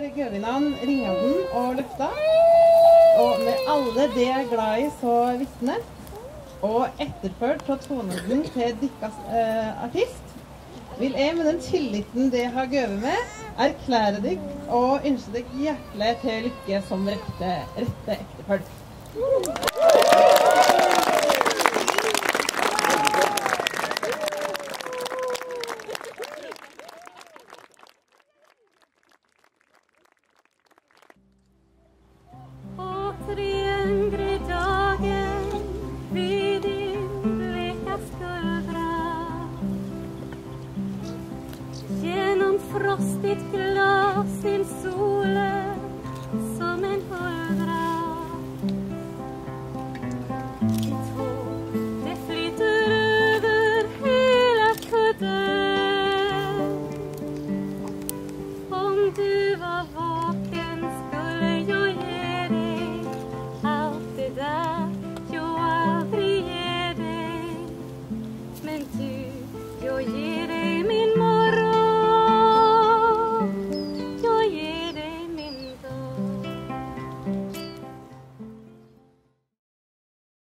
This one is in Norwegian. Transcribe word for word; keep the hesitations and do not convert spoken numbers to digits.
Gøvinene Ringhalden og Løfta, og med alle det er glad i så vitne, og etterført fra tonen til dikkas eh, artist, vil jeg med den tilliten det har gøvet med, erklære deg og ønske deg hjertelig til lykke som rette, rette ektefølg. Frostigt glas till solen som en